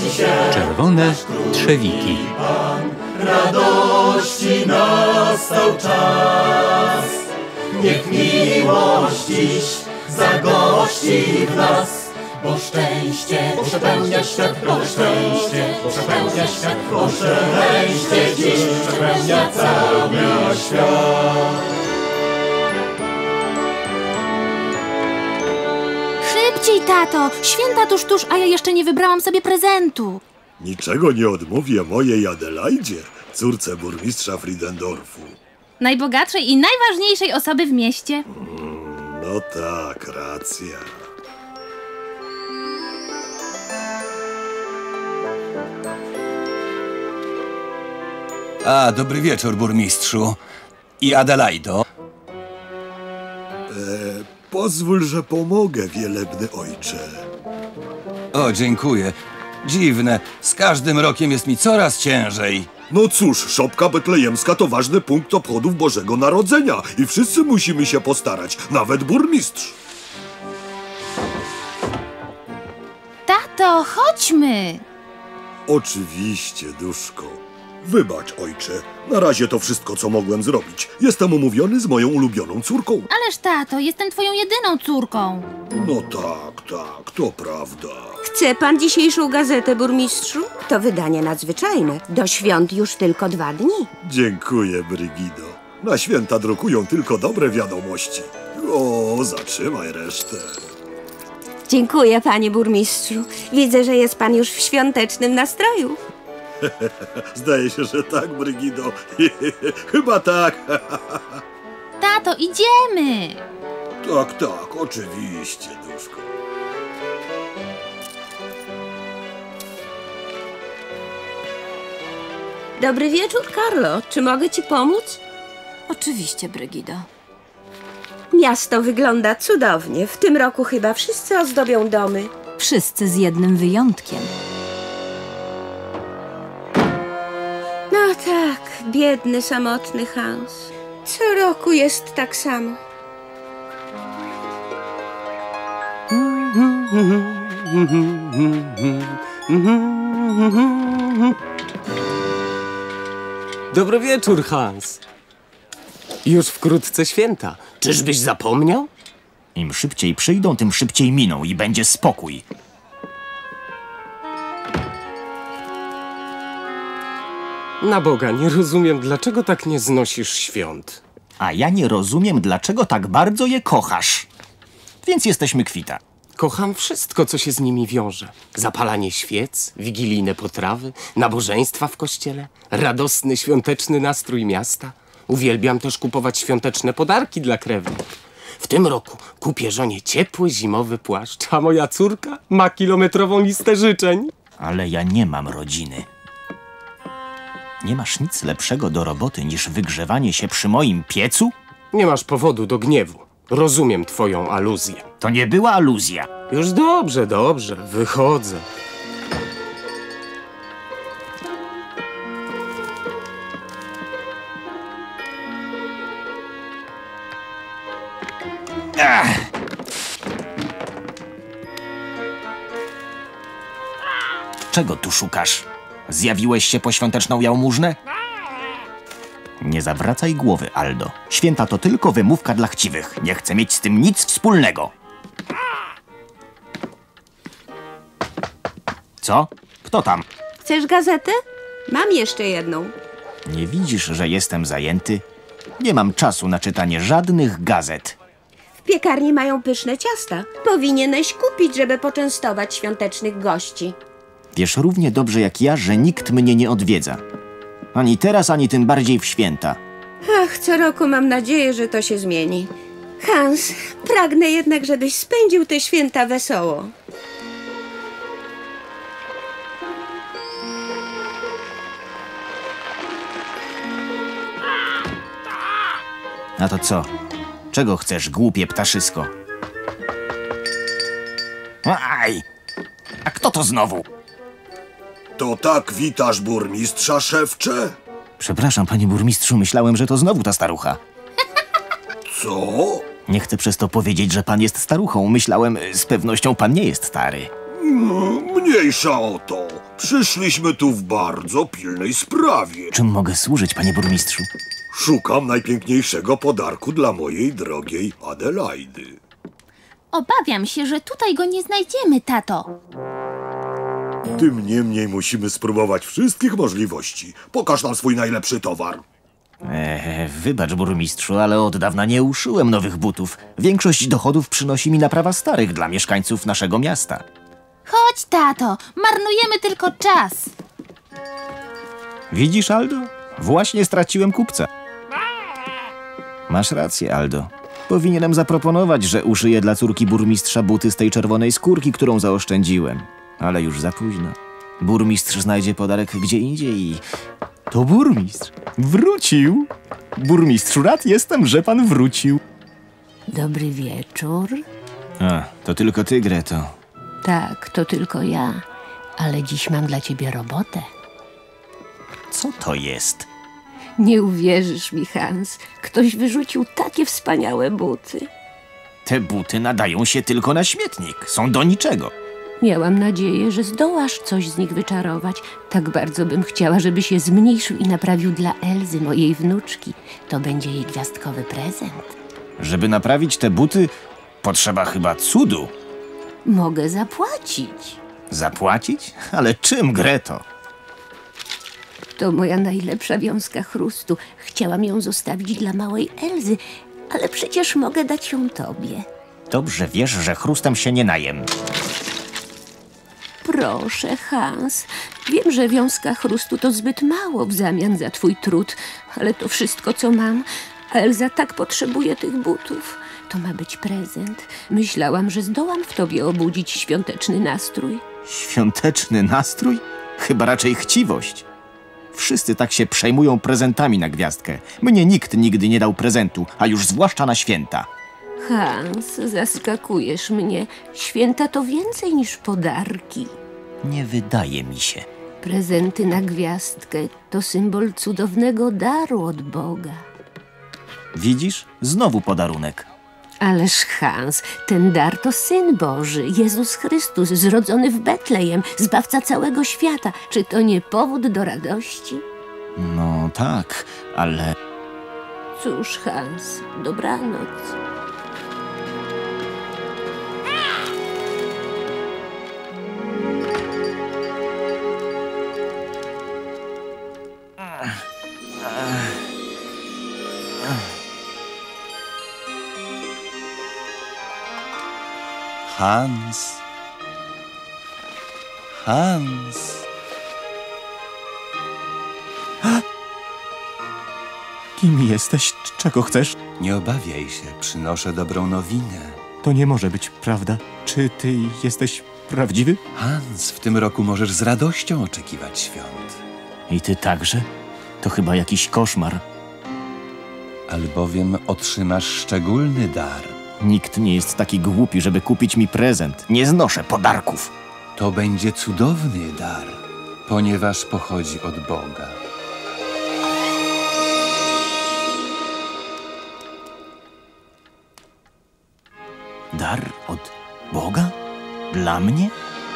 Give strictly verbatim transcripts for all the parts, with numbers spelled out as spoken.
Czerwone trzewiki. Radości nastał czas. Niech miłość dziś zagości w nas, bo szczęście przepełnia świat, bo szczęście przepełnia świat, bo szczęście dziś przepełnia cały świat. Szybciej, tato! Święta tuż, tuż, a ja jeszcze nie wybrałam sobie prezentu. Niczego nie odmówię mojej Adelaidzie, córce burmistrza Friedendorfu. Najbogatszej i najważniejszej osoby w mieście. No tak, racja. A, dobry wieczór, burmistrzu. I Adelaido. E, pozwól, że pomogę, wielebny ojcze. O, dziękuję. Dziwne. Z każdym rokiem jest mi coraz ciężej. No cóż, szopka betlejemska to ważny punkt obchodów Bożego Narodzenia i wszyscy musimy się postarać, nawet burmistrz. Tato, chodźmy! Oczywiście, duszko. Wybacz, ojcze. Na razie to wszystko, co mogłem zrobić. Jestem umówiony z moją ulubioną córką. Ależ tato, jestem twoją jedyną córką. No tak, tak, to prawda. Chce pan dzisiejszą gazetę, burmistrzu? To wydanie nadzwyczajne. Do świąt już tylko dwa dni. Dziękuję, Brygido. Na święta drukują tylko dobre wiadomości. O, zatrzymaj resztę. Dziękuję, panie burmistrzu. Widzę, że jest pan już w świątecznym nastroju. Zdaje się, że tak, Brygido. Chyba tak. Tato, idziemy! Tak, tak, oczywiście, duszko. Dobry wieczór, Carlo. Czy mogę ci pomóc? Oczywiście, Brygido. Miasto wygląda cudownie. W tym roku chyba wszyscy ozdobią domy. Wszyscy z jednym wyjątkiem. No tak, biedny, samotny Hans. Co roku jest tak samo. Dobry wieczór, Hans. Już wkrótce święta. Czyżbyś zapomniał? Im szybciej przyjdą, tym szybciej miną i będzie spokój. Na Boga, nie rozumiem, dlaczego tak nie znosisz świąt. A ja nie rozumiem, dlaczego tak bardzo je kochasz. Więc jesteśmy kwita. Kocham wszystko, co się z nimi wiąże. Zapalanie świec, wigilijne potrawy, nabożeństwa w kościele, radosny, świąteczny nastrój miasta. Uwielbiam też kupować świąteczne podarki dla krewnych. W tym roku kupię żonie ciepły, zimowy płaszcz, a moja córka ma kilometrową listę życzeń. Ale ja nie mam rodziny. Nie masz nic lepszego do roboty niż wygrzewanie się przy moim piecu? Nie masz powodu do gniewu. Rozumiem twoją aluzję. To nie była aluzja. Już dobrze, dobrze. Wychodzę. Ach. Czego tu szukasz? Zjawiłeś się po świąteczną jałmużnę? Nie zawracaj głowy, Aldo. Święta to tylko wymówka dla chciwych. Nie chcę mieć z tym nic wspólnego. Co? Kto tam? Chcesz gazetę? Mam jeszcze jedną. Nie widzisz, że jestem zajęty? Nie mam czasu na czytanie żadnych gazet. W piekarni mają pyszne ciasta. Powinieneś kupić, żeby poczęstować świątecznych gości. Wiesz równie dobrze jak ja, że nikt mnie nie odwiedza. Ani teraz, ani tym bardziej w święta. Ach, co roku mam nadzieję, że to się zmieni. Hans, pragnę jednak, żebyś spędził te święta wesoło. A to co? Czego chcesz, głupie ptaszysko? Aj! A kto to znowu? To tak witasz burmistrza, szewcze? Przepraszam, panie burmistrzu, myślałem, że to znowu ta starucha. Co? Nie chcę przez to powiedzieć, że pan jest staruchą. Myślałem, z pewnością pan nie jest stary. Mniejsza o to. Przyszliśmy tu w bardzo pilnej sprawie. Czym mogę służyć, panie burmistrzu? Szukam najpiękniejszego podarku dla mojej drogiej Adelaidy. Obawiam się, że tutaj go nie znajdziemy, tato. Tym niemniej musimy spróbować wszystkich możliwości. Pokaż nam swój najlepszy towar. Eee, wybacz, burmistrzu, ale od dawna nie uszyłem nowych butów. Większość dochodów przynosi mi naprawa starych dla mieszkańców naszego miasta. Chodź, tato, marnujemy tylko czas. Widzisz, Aldo? Właśnie straciłem kupca. Masz rację, Aldo. Powinienem zaproponować, że uszyję dla córki burmistrza buty z tej czerwonej skórki, którą zaoszczędziłem. Ale już za późno. Burmistrz znajdzie podarek gdzie indziej i... To burmistrz wrócił. Burmistrzu, rad jestem, że pan wrócił. Dobry wieczór. A, to tylko ty, Greto. Tak, to tylko ja. Ale dziś mam dla ciebie robotę. Co to jest? Nie uwierzysz mi, Hans. Ktoś wyrzucił takie wspaniałe buty. Te buty nadają się tylko na śmietnik. Są do niczego. Miałam nadzieję, że zdołasz coś z nich wyczarować. Tak bardzo bym chciała, żebyś je zmniejszył i naprawił dla Elzy, mojej wnuczki. To będzie jej gwiazdkowy prezent. Żeby naprawić te buty, potrzeba chyba cudu. Mogę zapłacić. Zapłacić? Ale czym, Greto? To moja najlepsza wiązka chrustu. Chciałam ją zostawić dla małej Elzy, ale przecież mogę dać ją tobie. Dobrze wiesz, że chrustem się nie najem. Proszę, Hans. Wiem, że wiązka chrustu to zbyt mało w zamian za twój trud, ale to wszystko, co mam. A Elza tak potrzebuje tych butów. To ma być prezent. Myślałam, że zdołam w tobie obudzić świąteczny nastrój. Świąteczny nastrój? Chyba raczej chciwość. Wszyscy tak się przejmują prezentami na gwiazdkę. Mnie nikt nigdy nie dał prezentu, a już zwłaszcza na święta. Hans, zaskakujesz mnie. Święta to więcej niż podarki. Nie wydaje mi się. Prezenty na gwiazdkę to symbol cudownego daru od Boga. Widzisz? Znowu podarunek. Ależ Hans, ten dar to Syn Boży, Jezus Chrystus, zrodzony w Betlejem, Zbawca całego świata. Czy to nie powód do radości? No tak, ale... Cóż, Hans, dobranoc. Hans. Hans. Kim jesteś? Czego chcesz? Nie obawiaj się, przynoszę dobrą nowinę. To nie może być prawda. Czy ty jesteś prawdziwy? Hans, w tym roku możesz z radością oczekiwać świąt. I ty także? To chyba jakiś koszmar. Albowiem otrzymasz szczególny dar. Nikt nie jest taki głupi, żeby kupić mi prezent. Nie znoszę podarków. To będzie cudowny dar, ponieważ pochodzi od Boga. Dar od Boga? Dla mnie?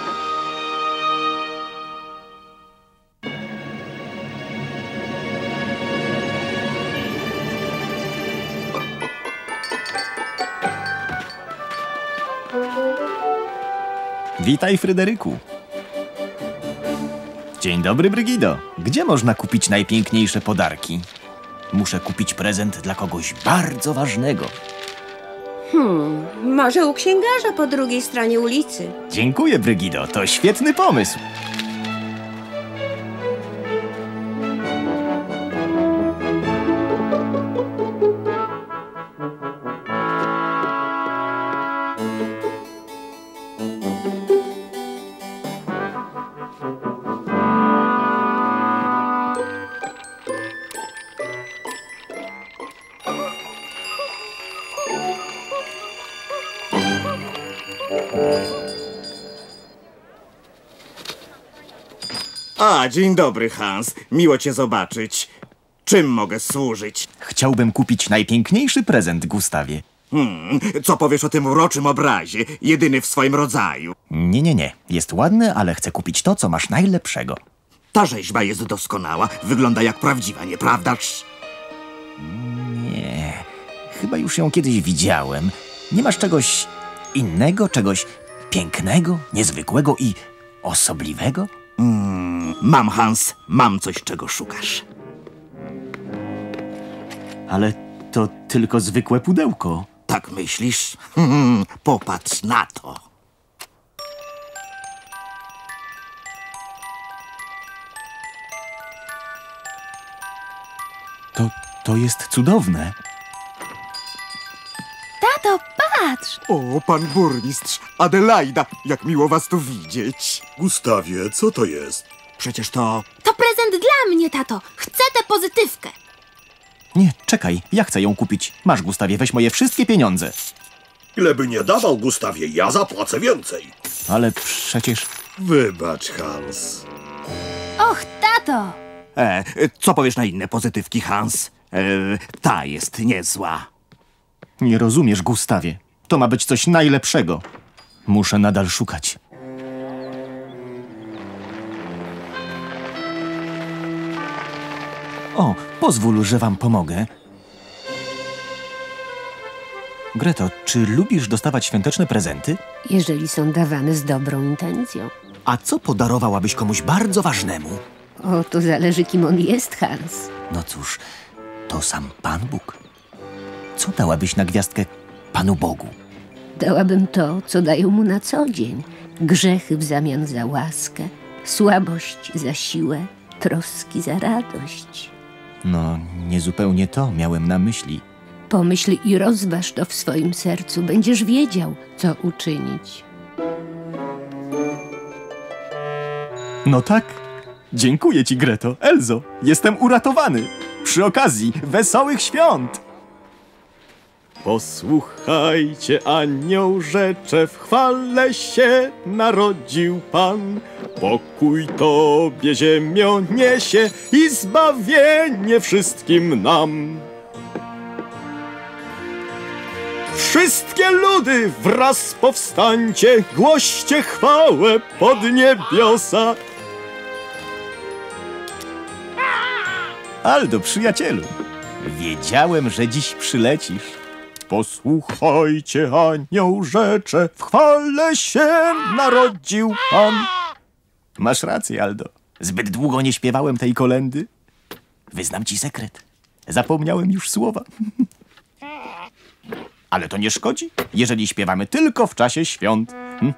Witaj, Fryderyku. Dzień dobry, Brygido. Gdzie można kupić najpiękniejsze podarki? Muszę kupić prezent dla kogoś bardzo ważnego. Hmm, może u księgarza po drugiej stronie ulicy. Dziękuję, Brygido. To świetny pomysł. A, dzień dobry, Hans. Miło cię zobaczyć. Czym mogę służyć? Chciałbym kupić najpiękniejszy prezent, Gustawie. Hmm, co powiesz o tym uroczym obrazie, jedyny w swoim rodzaju? Nie, nie, nie. Jest ładny, ale chcę kupić to, co masz najlepszego. Ta rzeźba jest doskonała, wygląda jak prawdziwa, nieprawdaż? Nie, chyba już ją kiedyś widziałem. Nie masz czegoś innego, czegoś pięknego, niezwykłego i osobliwego? Mm, mam, Hans, mam coś, czego szukasz. Ale to tylko zwykłe pudełko. Tak myślisz? Hmm, popatrz na to. To, to jest cudowne. Tato, patrz! O, pan burmistrz, Adelaida, jak miło was tu widzieć. Gustawie, co to jest? Przecież to... To prezent dla mnie, tato. Chcę tę pozytywkę. Nie, czekaj, ja chcę ją kupić. Masz, Gustawie, weź moje wszystkie pieniądze. Ile by nie dawał, Gustawie, ja zapłacę więcej. Ale przecież... Wybacz, Hans. Och, tato! E, co powiesz na inne pozytywki, Hans? E, ta jest niezła. Nie rozumiesz, Gustawie. To ma być coś najlepszego. Muszę nadal szukać. O, pozwól, że wam pomogę. Greto, czy lubisz dostawać świąteczne prezenty? Jeżeli są dawane z dobrą intencją. A co podarowałabyś komuś bardzo ważnemu? O, to zależy, kim on jest, Hans. No cóż, to sam Pan Bóg. Co dałabyś na gwiazdkę Panu Bogu? Dałabym to, co dają mu na co dzień. Grzechy w zamian za łaskę, słabość za siłę, troski za radość. No, niezupełnie to miałem na myśli. Pomyśl i rozważ to w swoim sercu. Będziesz wiedział, co uczynić. No tak. Dziękuję ci, Greto. Elzo, jestem uratowany. Przy okazji wesołych świąt! Posłuchajcie, anioł rzecze, w chwale się narodził Pan. Pokój Tobie, ziemio, niesie i zbawienie wszystkim nam. Wszystkie ludy wraz powstańcie, głoście chwałę pod niebiosa. Aldo, przyjacielu, wiedziałem, że dziś przylecisz. Posłuchajcie, anioł rzecze, w chwale się narodził Pan. Masz rację, Aldo. Zbyt długo nie śpiewałem tej kolendy. Wyznam ci sekret. Zapomniałem już słowa. Ale to nie szkodzi, jeżeli śpiewamy tylko w czasie świąt.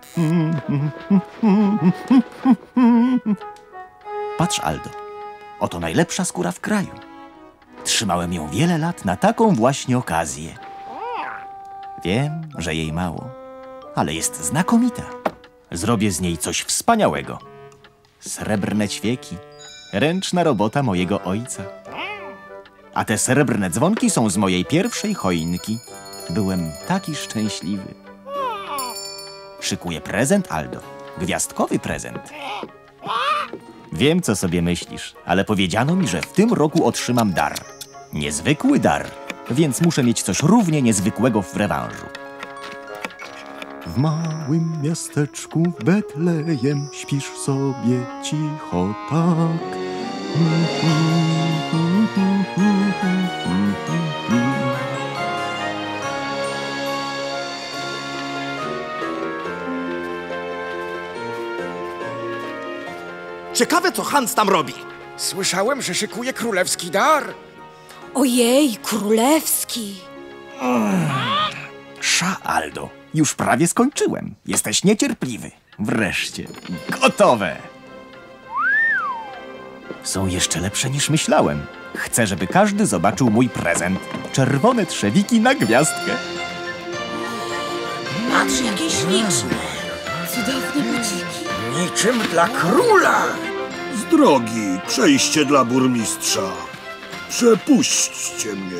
Patrz, Aldo. Oto najlepsza skóra w kraju. Trzymałem ją wiele lat na taką właśnie okazję. Wiem, że jej mało, ale jest znakomita. Zrobię z niej coś wspaniałego. Srebrne ćwieki, ręczna robota mojego ojca. A te srebrne dzwonki są z mojej pierwszej choinki. Byłem taki szczęśliwy. Szykuję prezent, Aldo. Gwiazdkowy prezent. Wiem, co sobie myślisz, ale powiedziano mi, że w tym roku otrzymam dar. Niezwykły dar, więc muszę mieć coś równie niezwykłego w rewanżu. W małym miasteczku w Betlejem śpisz sobie cicho tak. Ciekawe, co Hans tam robi. Słyszałem, że szykuje królewski dar. Ojej, królewski. Sza, Aldo. Już prawie skończyłem. Jesteś niecierpliwy. Wreszcie. Gotowe. Są jeszcze lepsze niż myślałem. Chcę, żeby każdy zobaczył mój prezent. Czerwone trzewiki na gwiazdkę. Patrz, jakie śliczne. Cudowne buciki. Niczym dla króla. Z drogi, przejście dla burmistrza. Przepuśćcie mnie.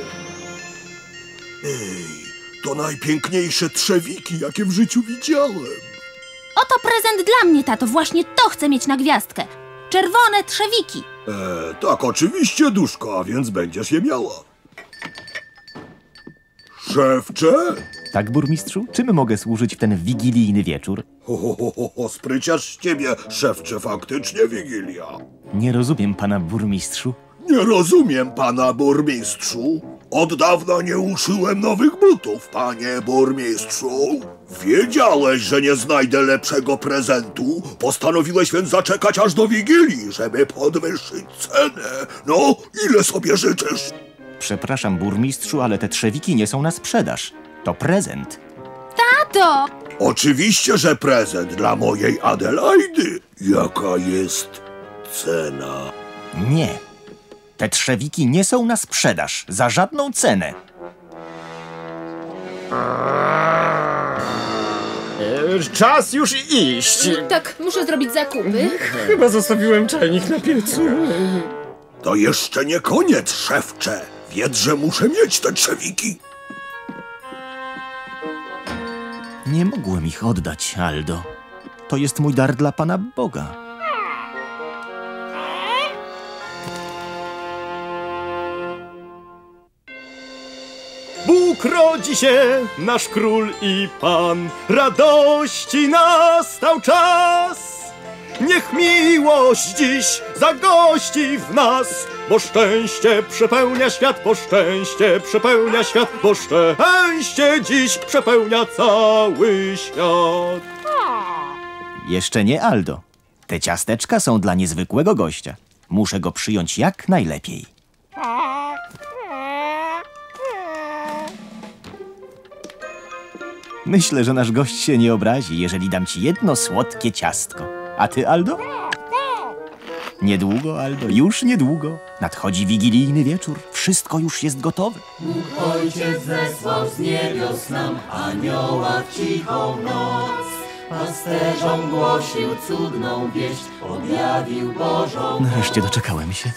Ej, to najpiękniejsze trzewiki, jakie w życiu widziałem. Oto prezent dla mnie, tato. Właśnie to chcę mieć na gwiazdkę. Czerwone trzewiki. E, tak, oczywiście, duszko, a więc będziesz je miała. Szewcze? Tak, burmistrzu? Czym mogę służyć w ten wigilijny wieczór? Ho, ho, ho, ho, ho, spryciarz z ciebie, szewcze, faktycznie Wigilia. Nie rozumiem pana, burmistrzu. Nie rozumiem pana, burmistrzu. Od dawna nie uszyłem nowych butów, panie burmistrzu. Wiedziałeś, że nie znajdę lepszego prezentu. Postanowiłeś więc zaczekać aż do Wigilii, żeby podwyższyć cenę. No, ile sobie życzysz? Przepraszam, burmistrzu, ale te trzewiki nie są na sprzedaż. To prezent. Tato! Oczywiście, że prezent dla mojej Adelaidy. Jaka jest cena? Nie. Te trzewiki nie są na sprzedaż. Za żadną cenę. E, czas już iść. Tak, muszę zrobić zakupy. Chyba zostawiłem czajnik na piecu. To jeszcze nie koniec, szewcze. Wiedz, że muszę mieć te trzewiki. Nie mogłem ich oddać, Aldo. To jest mój dar dla Pana Boga. Bóg rodzi się, nasz król i pan. Radości nastał czas. Niech miłość dziś zagości w nas, bo szczęście przepełnia świat, bo szczęście przepełnia świat, bo szczęście dziś przepełnia cały świat. Jeszcze nie, Aldo. Te ciasteczka są dla niezwykłego gościa. Muszę go przyjąć jak najlepiej. Myślę, że nasz gość się nie obrazi, jeżeli dam ci jedno słodkie ciastko. A ty, Aldo? Niedługo, Aldo, już niedługo. Nadchodzi wigilijny wieczór. Wszystko już jest gotowe. Bóg Ojciec zesłał z niebios nam anioła w cichą noc. Pasterzom głosił cudną wieść, objawił Bożą moc. Nareszcie doczekałem się.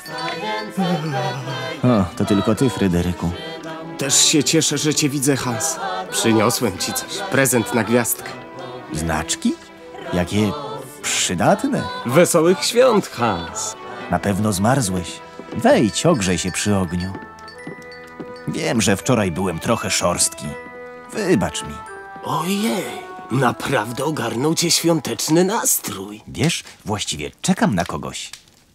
O, to tylko ty, Fryderyku. Też się cieszę, że cię widzę, Hans. Przyniosłem ci coś. Prezent na gwiazdkę. Znaczki? Jakie przydatne. Wesołych świąt, Hans. Na pewno zmarzłeś. Wejdź, ogrzej się przy ogniu. Wiem, że wczoraj byłem trochę szorstki. Wybacz mi. Ojej, naprawdę ogarnął cię świąteczny nastrój. Wiesz, właściwie czekam na kogoś.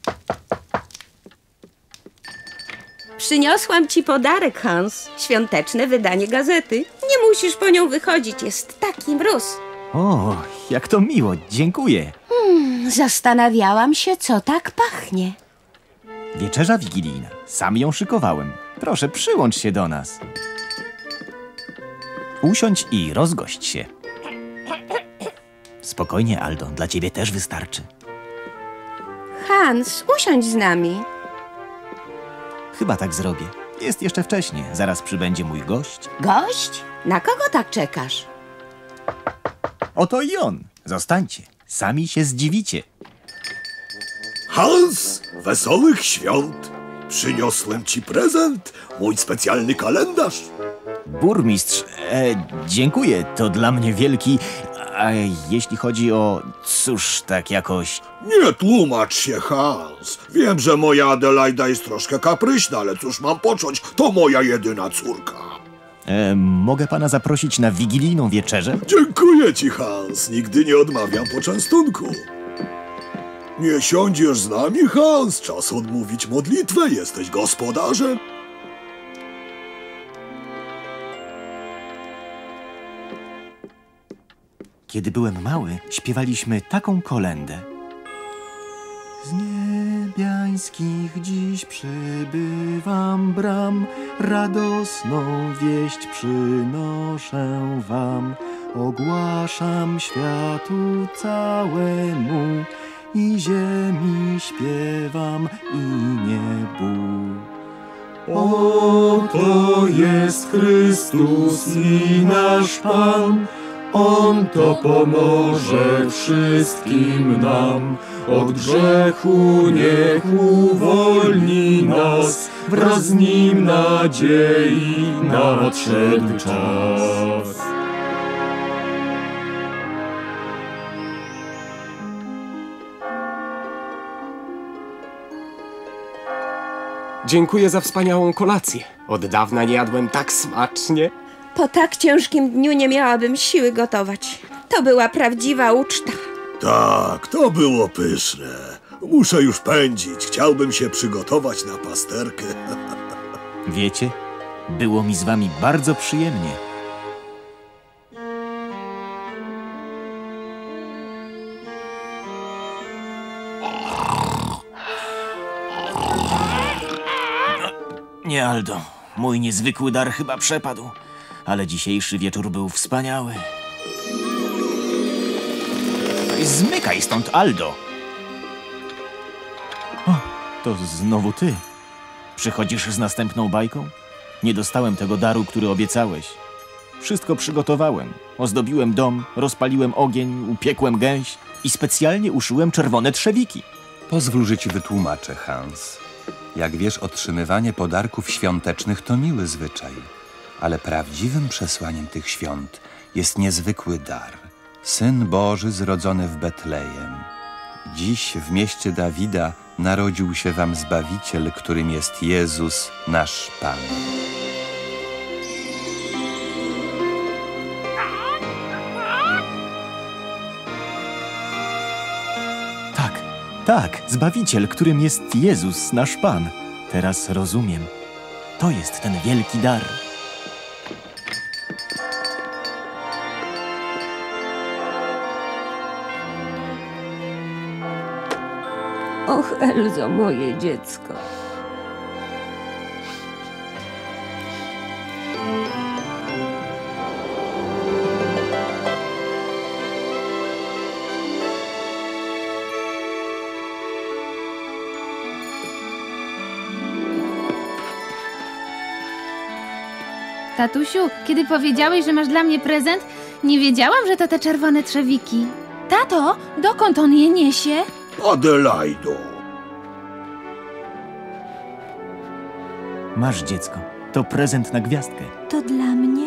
Przyniosłam ci podarek, Hans. Świąteczne wydanie gazety. Nie musisz po nią wychodzić, jest taki mróz. O, jak to miło, dziękuję. Hmm, zastanawiałam się, co tak pachnie. Wieczerza wigilijna. Sam ją szykowałem. Proszę, przyłącz się do nas. Usiądź i rozgość się. Spokojnie, Aldo, dla ciebie też wystarczy. Hans, usiądź z nami. Chyba tak zrobię. Jest jeszcze wcześnie. Zaraz przybędzie mój gość. Gość? Na kogo tak czekasz? Oto i on. Zostańcie. Sami się zdziwicie. Hans, wesołych świąt. Przyniosłem ci prezent, mój specjalny kalendarz. Burmistrz, e, dziękuję. To dla mnie wielki... A jeśli chodzi o... cóż, tak jakoś... Nie tłumacz się, Hans. Wiem, że moja Adelaida jest troszkę kapryśna, ale cóż mam począć? To moja jedyna córka. E, mogę pana zaprosić na wigilijną wieczerzę? Dziękuję ci, Hans. Nigdy nie odmawiam poczęstunku. Nie siądziesz z nami, Hans? Czas odmówić modlitwę. Jesteś gospodarzem. Kiedy byłem mały, śpiewaliśmy taką kolędę. Z niebiańskich dziś przybywam bram, radosną wieść przynoszę wam. Ogłaszam światu całemu i ziemi śpiewam i niebu. Oto jest Chrystus i nasz Pan, On to pomoże wszystkim nam. Od grzechu niech uwolni nas, wraz z Nim nadziei nadszedł czas. Dziękuję za wspaniałą kolację. Od dawna nie jadłem tak smacznie. Po tak ciężkim dniu nie miałabym siły gotować. To była prawdziwa uczta. Tak, to było pyszne. Muszę już pędzić. Chciałbym się przygotować na pasterkę. Wiecie, było mi z wami bardzo przyjemnie. Nie, Aldo. Mój niezwykły dar chyba przepadł. Ale dzisiejszy wieczór był wspaniały. Zmykaj stąd, Aldo! O, to znowu ty. Przychodzisz z następną bajką? Nie dostałem tego daru, który obiecałeś. Wszystko przygotowałem. Ozdobiłem dom, rozpaliłem ogień, upiekłem gęś i specjalnie uszyłem czerwone trzewiki. Pozwól, że ci wytłumaczę, Hans. Jak wiesz, otrzymywanie podarków świątecznych to miły zwyczaj. Ale prawdziwym przesłaniem tych świąt jest niezwykły dar. Syn Boży zrodzony w Betlejem. Dziś w mieście Dawida narodził się wam Zbawiciel, którym jest Jezus, nasz Pan. Tak, tak, Zbawiciel, którym jest Jezus, nasz Pan. Teraz rozumiem. To jest ten wielki dar. Och, Elzo, moje dziecko. Tatusiu, kiedy powiedziałeś, że masz dla mnie prezent, nie wiedziałam, że to te czerwone trzewiki. Tato, dokąd on je niesie? Adelaido. Masz, dziecko. To prezent na gwiazdkę. To dla mnie?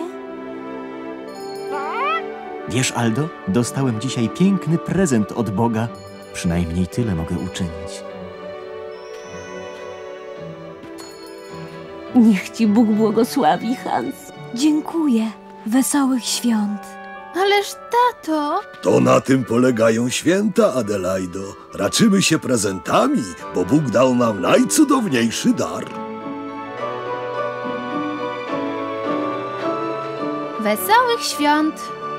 Wiesz, Aldo, dostałem dzisiaj piękny prezent od Boga. Przynajmniej tyle mogę uczynić. Niech ci Bóg błogosławi, Hans. Dziękuję. Wesołych świąt. Ależ tato... To na tym polegają święta, Adelaido. Raczymy się prezentami, bo Bóg dał nam najcudowniejszy dar. Wesołych świąt!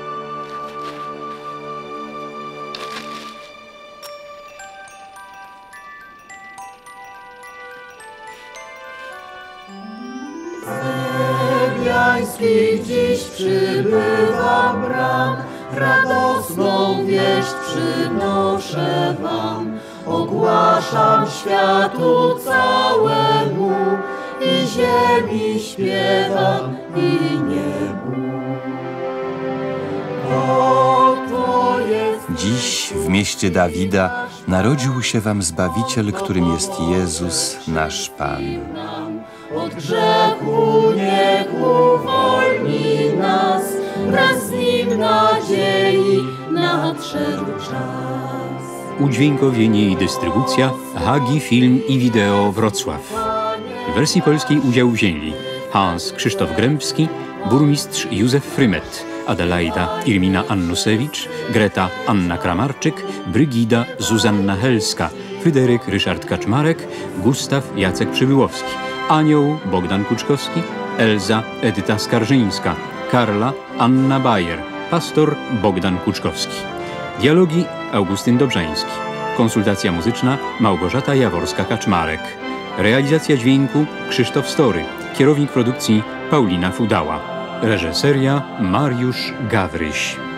Niebiańskich dziś przybywam bram, radosną wieść przynoszę wam. Ogłaszam światu całemu i ziemi śpiewam i niebu. Oto jest... Dziś w mieście Dawida narodził się wam Zbawiciel, którym jest Jezus, nasz Pan. Od grzechu niech uwolni nas, wraz z nim nadziei nadszedł czas. Udźwiękowienie i dystrybucja Hagi Film i Wideo Wrocław. W wersji polskiej udział wzięli Hans Krzysztof Grębski, burmistrz Józef Frymet, Adelaida Irmina Annusewicz, Greta Anna Kramarczyk, Brygida Zuzanna Helska, Fryderyk Ryszard Kaczmarek, Gustaw Jacek Przybyłowski, Anioł Bogdan Kuczkowski, Elza Edyta Skarżyńska, Karla Anna Bajer, pastor Bogdan Kuczkowski. Dialogi Augustyn Dobrzański. Konsultacja muzyczna Małgorzata Jaworska-Kaczmarek. Realizacja dźwięku Krzysztof Story. Kierownik produkcji Paulina Fudała. Reżyseria Mariusz Gawryś.